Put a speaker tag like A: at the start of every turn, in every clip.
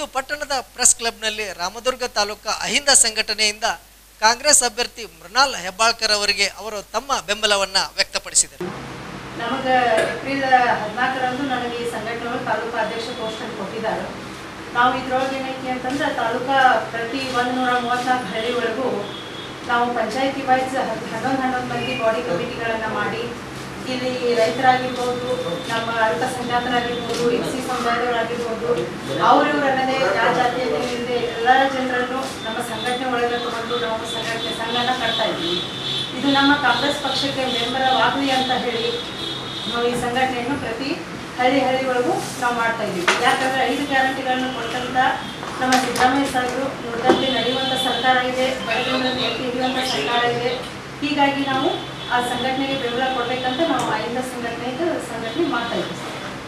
A: ಪಟ್ಟಣದ ಪ್ರೆಸ್ ಕ್ಲಬ್ನಲ್ಲಿ ರಾಮದುರ್ಗ ತಾಲೂಕಾ ಅಹಿಂದ ಸಂಘಟನೆಯಿಂದ ಕಾಂಗ್ರೆಸ್ ಅಭ್ಯರ್ಥಿ ಮೃಣಾಲ್ ಹೆಬ್ಬಾಳ್ಕರ್ ಅವರಿಗೆ ಅವರು ತಮ್ಮ ಬೆಂಬಲವನ್ನು ವ್ಯಕ್ತಪಡಿಸಿದರು.
B: ನಮಗೆ ಏಪ್ರಿಲ್ 14ರಂದು ನನಗೆ ಈ ಸಂಘಟನೆ ತಾಲೂಕಾ ಅಧ್ಯಕ್ಷ ಪೋಸ್ಟ್ ಕೊಟ್ಟಿದ್ದಾರೆ. ನಾವು ಇದರೊಳಗೆ ಏನೈತಿ ಅಂತಂದ್ರೆ ತಾಲೂಕಾ ಪ್ರತಿ 134 ಹಳ್ಳಿವರೆಗೂ ನಾವು ಪಂಚಾಯತಿ ವೈಸ್ 11 ಮಂದಿ ಬಾಡಿ ಕಮಿಟಿಗಳನ್ನು ಮಾಡಿ ಇಲ್ಲಿ ರೈತರಾಗಿರ್ಬೋದು, ನಮ್ಮ ಅಲ್ಪಸಂಖ್ಯಾತರಾಗಿರ್ಬೋದು, ಎಸ್ಸಿ ಸಮುದಾಯದವರಾಗಿರ್ಬೋದು, ಅವರಿವರನ್ನದೇ ಯಾವ ಜಾತಿಯಲ್ಲಿ ಇಲ್ಲದೆ ಎಲ್ಲ ಜನರನ್ನು ನಮ್ಮ ಸಂಘಟನೆ ಒಳಗೆ ತಗೊಂಡು ನಾವು ಸಂಘನ ಕಟ್ತಾ ಇದ್ದೀವಿ. ಇದು ನಮ್ಮ ಕಾಂಗ್ರೆಸ್ ಪಕ್ಷಕ್ಕೆ ಬೆಂಬಲವಾಗಲಿ ಅಂತ ಹೇಳಿ ನಾವು ಈ ಸಂಘಟನೆಯನ್ನು ಪ್ರತಿ ಹಳ್ಳಿವರೆಗೂ ನಾವು ಮಾಡ್ತಾ ಇದ್ದೀವಿ. ಯಾಕಂದರೆ 5 ಗ್ಯಾರಂಟಿಗಳನ್ನು ಕೊಟ್ಟಂಥ ನಮ್ಮ ಸಿದ್ದರಾಮಯ್ಯ ಸಾಹೇಬರು ನೋಡಿದಂತೆ ನಡೆಯುವಂಥ ಸರ್ಕಾರ ಇದೆ, ಬಡಜನರನ್ನು ಎತ್ತಿ ಹಿಡಿಯುವಂಥ ಸರ್ಕಾರ ಇದೆ. ಹೀಗಾಗಿ ನಾವು ಆ ಸಂಘಟನೆಗೆ ಬೆಂಬಲ ಕೊಡಬೇಕಂತ ನಾವು ಅಹಿಂದ ಸಂಘಟನೆ ಮಾಡ್ತಾ ಇದ್ದೀವಿ.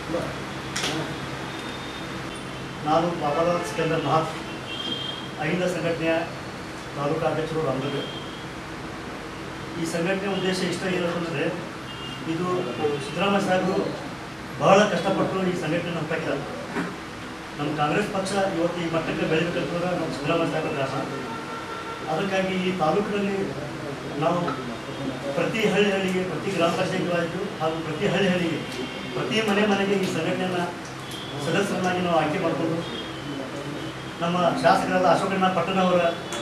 C: ನಾನು ಬಾಬಾಲಾಲ್ ಸಿಕಂದರ್ ಮಹಾತ್, ಅಹಿಂದ ಸಂಘಟನೆಯ ತಾಲೂಕಾ ಅಧ್ಯಕ್ಷರು ರಾಮದುರ್ಗ. ಈ ಸಂಘಟನೆ ಉದ್ದೇಶ ಇಷ್ಟ ಇರೋದಂದರೆ, ಇದು ಸಿದ್ದರಾಮಯ್ಯ ಸಾಹೇಬರು ಬಹಳ ಕಷ್ಟಪಟ್ಟು ಈ ಸಂಘಟನೆಯನ್ನು ಹುಟ್ಟಾಕಿದ್ದಾರೆ. ನಮ್ಮ ಕಾಂಗ್ರೆಸ್ ಪಕ್ಷ ಇವತ್ತು ಈ ಮಟ್ಟಕ್ಕೆ ಬೆಳಿಬೇಕಂತಂದ್ರೆ ನಮ್ಮ ಸಿದ್ದರಾಮಯ್ಯ ಸಾಹೇಬರ ಕಾರಣ. ಅದಕ್ಕಾಗಿ ಈ ತಾಲೂಕಿನಲ್ಲಿ ನಾವು ಪ್ರತಿ ಹಳ್ಳಿಗೆ, ಪ್ರತಿ ಗ್ರಾಮ ಪಂಚಾಯತ್ಗಳಾಯಿತು ಹಾಗೂ ಪ್ರತಿ ಹಳ್ಳಿಗೆ, ಪ್ರತಿ ಮನೆಗೆ ಈ ಸಂಘಟನೆಯನ್ನು ಸದಸ್ಯರನ್ನಾಗಿ ನಾವು ಆಯ್ಕೆ ಮಾಡಿಕೊಂಡು ನಮ್ಮ ಶಾಸಕರಾದ ಅಶೋಕಣ್ಣ ಪಟ್ಟಣ ಅವರ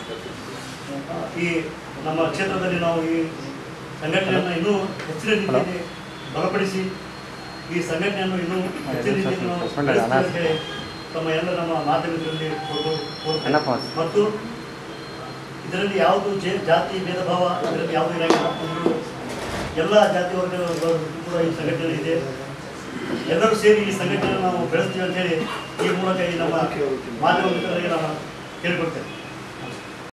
C: ಈ ನಮ್ಮ ಕ್ಷೇತ್ರದಲ್ಲಿ ನಾವು ಈ ಸಂಘಟನೆಯನ್ನು ಇನ್ನೂ ಹೆಚ್ಚಿನ ರೀತಿಯಲ್ಲಿ ಬಲಪಡಿಸಿ ಈ ಸಂಘಟನೆಯನ್ನು ಇನ್ನೂ ಹೆಚ್ಚಿನ ರೀತಿಯಲ್ಲಿ ನಾವು ತಮ್ಮ ಎಲ್ಲ ನಮ್ಮ ಮಾಧ್ಯಮದಲ್ಲಿ ಮತ್ತು ಇದರಲ್ಲಿ ಯಾವುದು ಜಾತಿ ಭೇದ ಭಾವ ಇದರಲ್ಲಿ ಯಾವುದು ಇರಾಗಿಲ್ಲ. ಎಲ್ಲ ಜಾತಿ ವರ್ಗಗಳು ಕೂಡ ಈ ಸಂಘಟನೆ ಇದೆ. ಎಲ್ಲರೂ ಸೇರಿ ಈ ಸಂಘಟನೆಯನ್ನು ನಾವು ಬೆಳೆಸ್ತೀವಿ ಅಂತೇಳಿ ಈ ಮೂಲಕ ಈ ನಮ್ಮ ಮಾಧ್ಯಮ ಮಿತ್ರರಿಗೆ ನಾನು ಕೇಳಿಕೊಡ್ತೇನೆ.